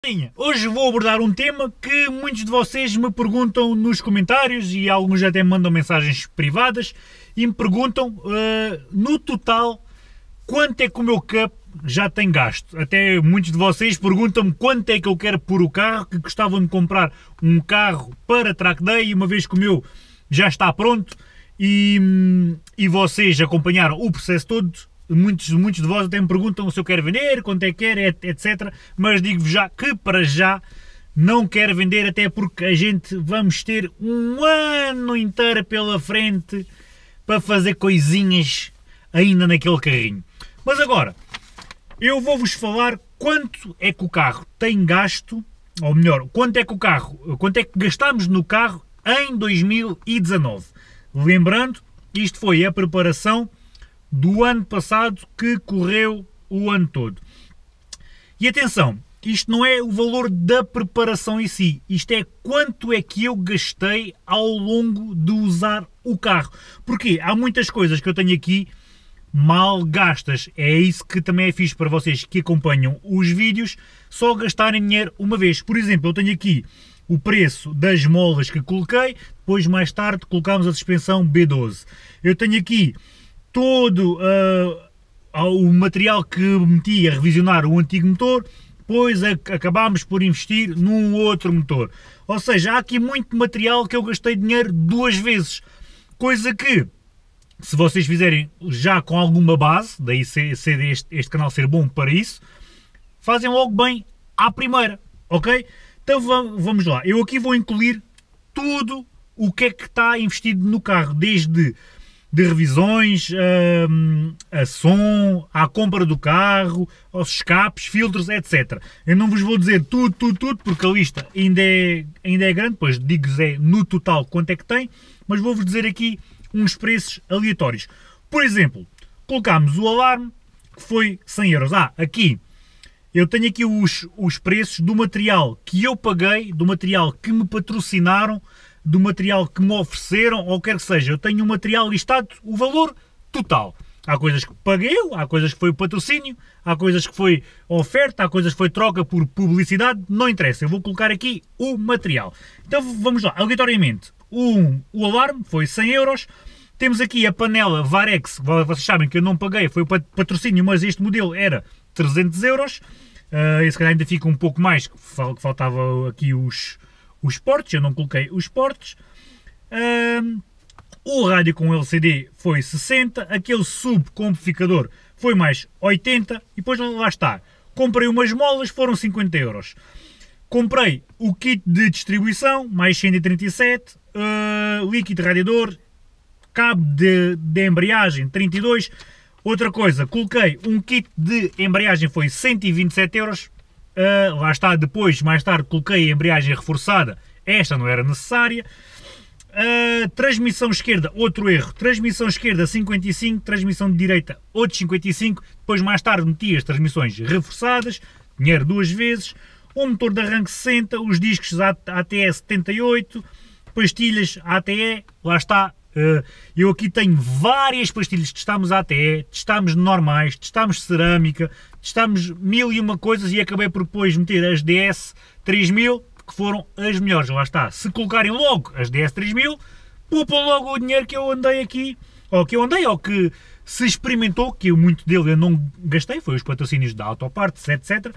Hoje vou abordar um tema que muitos de vocês me perguntam nos comentários e alguns até me mandam mensagens privadas e me perguntam no total quanto é que o meu cup já tem gasto. Até muitos de vocês perguntam-me quanto é que eu quero por o carro, que gostavam de comprar um carro para track day, uma vez que o meu já está pronto e vocês acompanharam o processo todo. Muitos de vós até me perguntam se eu quero vender, quanto é que quero, etc. Mas digo-vos já que para já não quero vender, até porque a gente vamos ter um ano inteiro pela frente para fazer coisinhas ainda naquele carrinho. Mas agora, eu vou-vos falar quanto é que o carro tem gasto, ou melhor, quanto é que gastámos no carro em 2019. Lembrando, isto foi a preparação do ano passado que correu o ano todo. E atenção, isto não é o valor da preparação em si, isto é quanto é que eu gastei ao longo de usar o carro. Porque há muitas coisas que eu tenho aqui mal gastas. É isso que também é fixe para vocês que acompanham os vídeos, só gastarem dinheiro uma vez. Por exemplo, eu tenho aqui o preço das molas que coloquei, depois mais tarde colocámos a suspensão B12. Eu tenho aqui todo o material que meti a revisionar o antigo motor, depois acabámos por investir num outro motor. Ou seja, há aqui muito material que eu gastei dinheiro duas vezes, coisa que, se vocês fizerem já com alguma base, daí ser este canal ser bom para isso, fazem logo bem à primeira, ok? Então vamos lá, eu aqui vou incluir tudo o que é que está investido no carro, desde de revisões, a som, à compra do carro, aos escapes, filtros, etc. Eu não vos vou dizer tudo, porque a lista ainda é grande, pois digo-vos no total quanto é que tem, mas vou-vos dizer aqui uns preços aleatórios. Por exemplo, colocámos o alarme, que foi 100 euros. Aqui, eu tenho aqui os preços do material que eu paguei, do material que me patrocinaram, do material que me ofereceram, ou quer que seja, eu tenho um material listado, o valor total. Há coisas que paguei eu, há coisas que foi o patrocínio, há coisas que foi oferta, há coisas que foi troca por publicidade, não interessa, eu vou colocar aqui o material. Então vamos lá, aleatoriamente, o alarme foi 100 euros, temos aqui a panela Varex, vocês sabem que eu não paguei, foi o patrocínio, mas este modelo era 300 euros, esse calhar ainda fica um pouco mais, que faltava aqui os ports, eu não coloquei os ports. O rádio com LCD foi 60, aquele subcoamplificador foi mais 80 e depois lá está. Comprei umas molas, foram 50 euros. Comprei o kit de distribuição, mais 137, líquido radiador, cabo de embreagem 32. Outra coisa, coloquei um kit de embreagem, foi 127 euros. Lá está, depois, mais tarde, coloquei a embreagem reforçada, esta não era necessária. Transmissão esquerda, outro erro, transmissão esquerda 55, transmissão de direita outros 55, depois mais tarde meti as transmissões reforçadas, dinheiro duas vezes, um motor de arranque 60, os discos ATE 78, pastilhas ATE, lá está. Eu aqui tenho várias pastilhas, testámos ATE, testámos normais, testámos cerâmica, testámos mil e uma coisas e acabei por depois meter as DS 3000, que foram as melhores, lá está. Se colocarem logo as DS 3000, poupam logo o dinheiro que eu andei aqui, ou que se experimentou, que eu muito dele eu não gastei, foi os patrocínios da Autopartes, etc.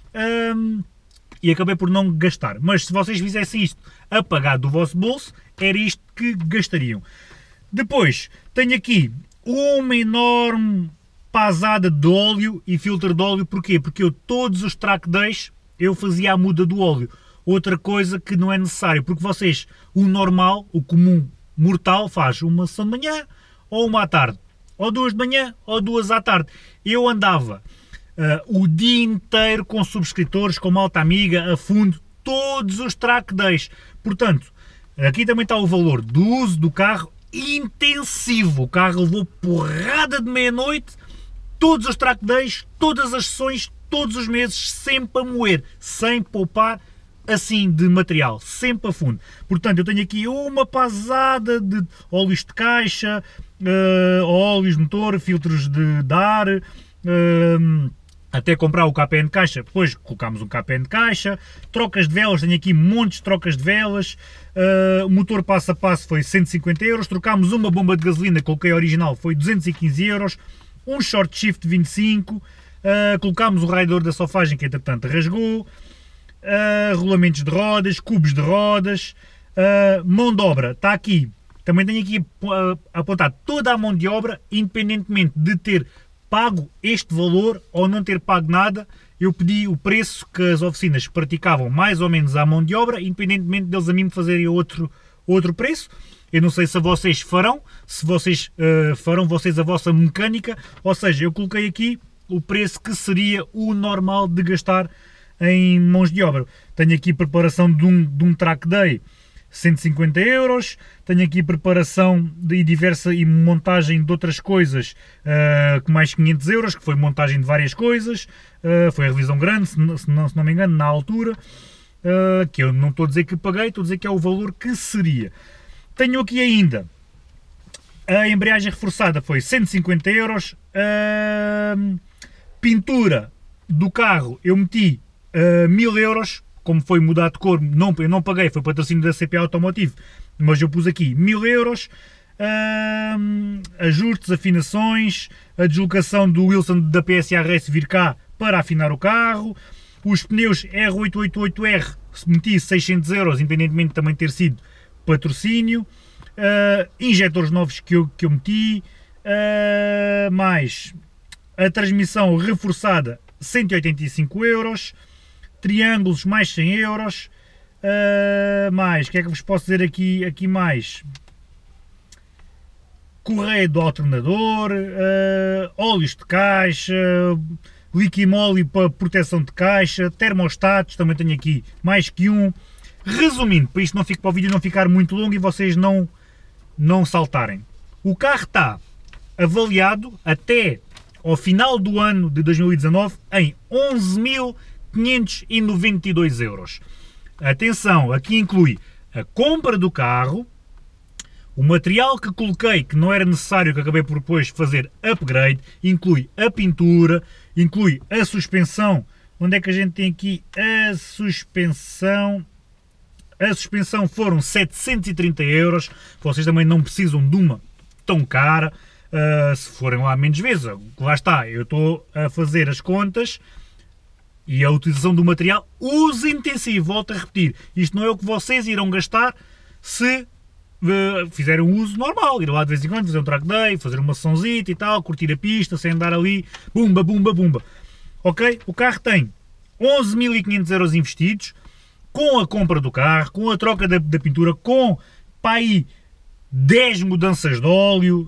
E acabei por não gastar. Mas se vocês fizessem isto a pagar do vosso bolso, era isto que gastariam. Depois, tenho aqui uma enorme pasada de óleo e filtro de óleo. Porquê? Porque eu todos os track days eu fazia a muda do óleo. Outra coisa que não é necessário, porque vocês, o normal, o comum mortal, faz uma sessão de manhã ou uma à tarde. Ou duas de manhã ou duas à tarde. Eu andava o dia inteiro com subscritores, com malta amiga, a fundo, todos os track days. Portanto, aqui também está o valor do uso do carro intensivo. O carro levou porrada de meia-noite, todos os track days, todas as sessões, todos os meses, sempre a moer, sem poupar assim de material, sempre a fundo. Portanto, eu tenho aqui uma pasada de óleos de caixa, óleos de motor, filtros de ar, até comprar o KPN de caixa. Depois colocámos um KPN de caixa, trocas de velas, tenho aqui montes de trocas de velas, o motor passo a passo foi 150 euros, trocámos uma bomba de gasolina, coloquei a original, foi 215 euros, um short shift 25, colocámos o radiador da sofagem que entretanto rasgou, rolamentos de rodas, cubos de rodas, mão de obra, está aqui, também tenho aqui apontado toda a mão de obra, independentemente de ter pago este valor ou não ter pago nada, eu pedi o preço que as oficinas praticavam mais ou menos à mão de obra, independentemente deles a mim me fazerem outro preço. Eu não sei se vocês farão, se vocês farão vocês a vossa mecânica, ou seja, eu coloquei aqui o preço que seria o normal de gastar em mãos de obra. Tenho aqui preparação de um track day, 150 euros, tenho aqui preparação e montagem de outras coisas com mais 500 euros, que foi montagem de várias coisas, foi a revisão grande, se não me engano, na altura, que eu não estou a dizer que paguei, estou a dizer que é o valor que seria. Tenho aqui ainda, a embreagem reforçada foi 150 euros, pintura do carro eu meti 1000 euros, como foi mudado de cor, eu não paguei, foi patrocínio da CP Automotive, mas eu pus aqui 1000 euros, ajustes, afinações, a deslocação do Wilson da PSA Race vir cá para afinar o carro, os pneus R888R meti 600 euros, independentemente de também ter sido patrocínio, injetores novos que eu meti, mais a transmissão reforçada 185 euros, triângulos mais 100 euros, mais, o que é que vos posso dizer aqui mais? Correia do alternador, óleos de caixa, liquimóleo para proteção de caixa, termostatos, também tenho aqui mais que um. Resumindo, para isto não fica, para o vídeo não ficar muito longo e vocês não saltarem. O carro está avaliado até ao final do ano de 2019 em 11.592 euros. Atenção, aqui inclui a compra do carro, o material que coloquei que não era necessário, que acabei por depois fazer upgrade, inclui a pintura, inclui a suspensão. Onde é que a gente tem aqui a suspensão? A suspensão foram 730 euros, vocês também não precisam de uma tão cara, se forem lá menos vezes, lá está, eu estou a fazer as contas e a utilização do material uso intensivo, volto a repetir, isto não é o que vocês irão gastar se fizerem um uso normal, ir lá de vez em quando, fazer um track day, fazer uma sessãozita e tal, curtir a pista, sem andar ali, bumba, bumba, bumba. Ok? O carro tem 11.500 euros investidos, com a compra do carro, com a troca da pintura, com pá, aí 10 mudanças de óleo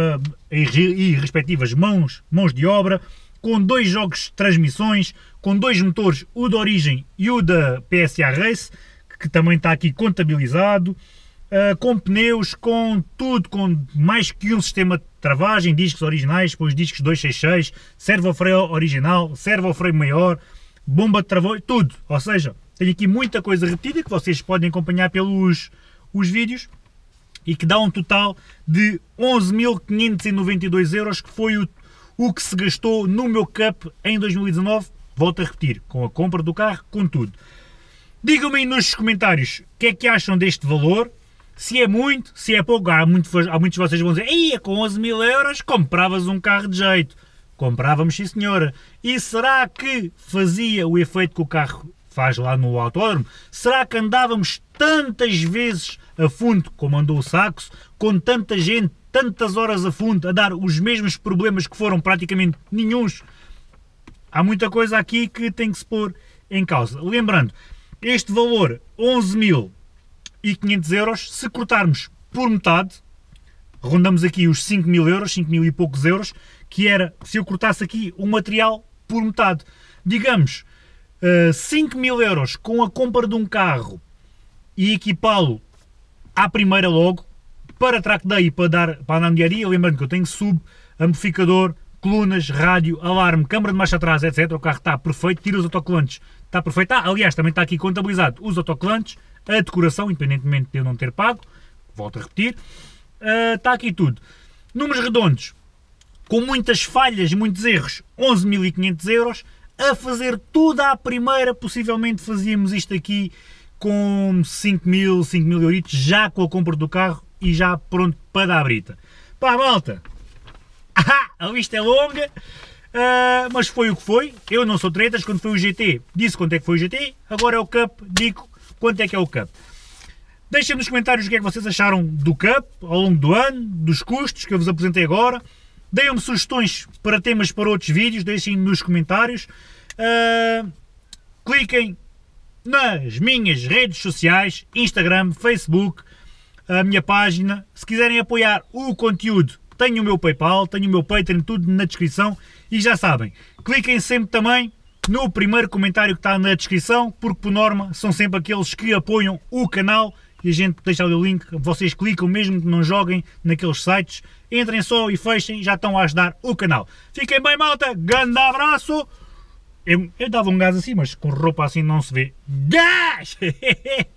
e respectivas mãos de obra, com 2 jogos de transmissões, com 2 motores, o da origem e o da PSA Race, que também está aqui contabilizado, com pneus, com tudo, com mais que um sistema de travagem, discos originais, depois discos 266, servo-freio original, servo-freio maior, bomba de travão, tudo, ou seja, tenho aqui muita coisa repetida que vocês podem acompanhar pelos vídeos e que dá um total de 11.592 euros, que foi o que se gastou no meu Cup em 2019, volto a repetir, com a compra do carro, com tudo. Digam-me aí nos comentários o que é que acham deste valor, se é muito, se é pouco. Há muitos de vocês vão dizer, ei, com 11.000 euros compravas um carro de jeito. Comprávamos, sim senhora. E será que fazia o efeito que o carro faz lá no autódromo? Será que andávamos tantas vezes a fundo como andou o Saxo, com tanta gente, tantas horas a fundo, a dar os mesmos problemas que foram praticamente nenhuns? Há muita coisa aqui que tem que se pôr em causa. Lembrando, este valor, 11.500 euros, se cortarmos por metade, rondamos aqui os 5.000 euros, 5.000 e poucos euros, que era se eu cortasse aqui o material por metade. Digamos, 5.000 euros com a compra de um carro e equipá-lo à primeira logo, para track day e para andar no dia a dia. Lembrando que eu tenho sub, amplificador, colunas, rádio, alarme, câmara de marcha atrás, etc. O carro está perfeito, tira os autocolantes, está perfeito. Aliás, também está aqui contabilizado os autocolantes, a decoração, independentemente de eu não ter pago, volto a repetir, está aqui tudo. Números redondos, com muitas falhas e muitos erros, 11.500 euros. A fazer tudo à primeira, possivelmente fazíamos isto aqui com 5.000 euritos, já com a compra do carro e já pronto para dar a brita. Pá, malta, a lista é longa, mas foi o que foi. Eu não sou tretas, quando foi o GT disse quanto é que foi o GT, agora é o Cup, digo quanto é que é o Cup. Deixem nos comentários o que é que vocês acharam do Cup ao longo do ano, dos custos que eu vos apresentei agora. Deem-me sugestões para temas para outros vídeos, deixem nos comentários. Cliquem nas minhas redes sociais, Instagram, Facebook, a minha página. Se quiserem apoiar o conteúdo, tenho o meu PayPal, tenho o meu Patreon, tudo na descrição. E já sabem, cliquem sempre também no primeiro comentário que está na descrição, porque por norma são sempre aqueles que apoiam o canal. E a gente deixa ali o link, vocês clicam mesmo que não joguem naqueles sites, entrem só e fechem, já estão a ajudar o canal. Fiquem bem, malta, grande abraço! Eu dava um gás assim, mas com roupa assim não se vê. Gás!